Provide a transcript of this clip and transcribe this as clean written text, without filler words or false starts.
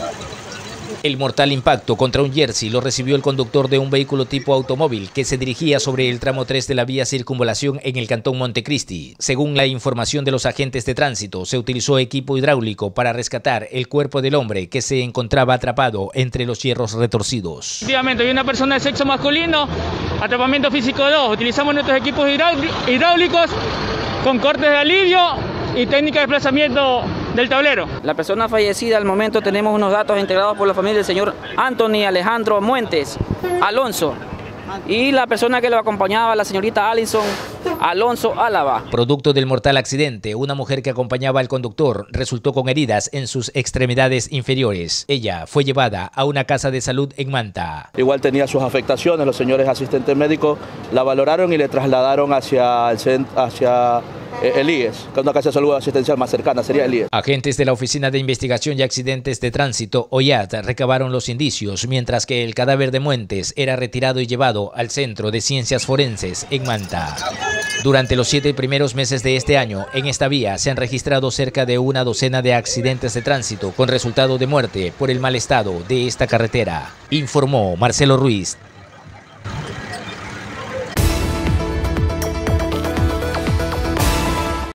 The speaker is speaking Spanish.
El mortal impacto contra un Jersey lo recibió el conductor de un vehículo tipo automóvil que se dirigía sobre el tramo 3 de la vía Circunvalación en el cantón Montecristi. Según la información de los agentes de tránsito, se utilizó equipo hidráulico para rescatar el cuerpo del hombre que se encontraba atrapado entre los hierros retorcidos. Efectivamente, hay una persona de sexo masculino, atrapamiento físico 2. Utilizamos nuestros equipos hidráulicos con cortes de alivio y técnica de desplazamiento del tablero. La persona fallecida, al momento tenemos unos datos integrados por la familia del señor Anthony Alejandro Muentes Alonso y la persona que lo acompañaba, la señorita Alison Alonso Álava. Producto del mortal accidente, una mujer que acompañaba al conductor resultó con heridas en sus extremidades inferiores. Ella fue llevada a una casa de salud en Manta. Igual tenía sus afectaciones, los señores asistentes médicos la valoraron y le trasladaron hacia el IES, que es una casa de salud asistencial más cercana, sería el IES. Agentes de la Oficina de Investigación y Accidentes de Tránsito, OIAT, recabaron los indicios, mientras que el cadáver de Muentes era retirado y llevado al Centro de Ciencias Forenses en Manta. Durante los 7 primeros meses de este año, en esta vía se han registrado cerca de una docena de accidentes de tránsito con resultado de muerte por el mal estado de esta carretera, informó Marcelo Ruiz.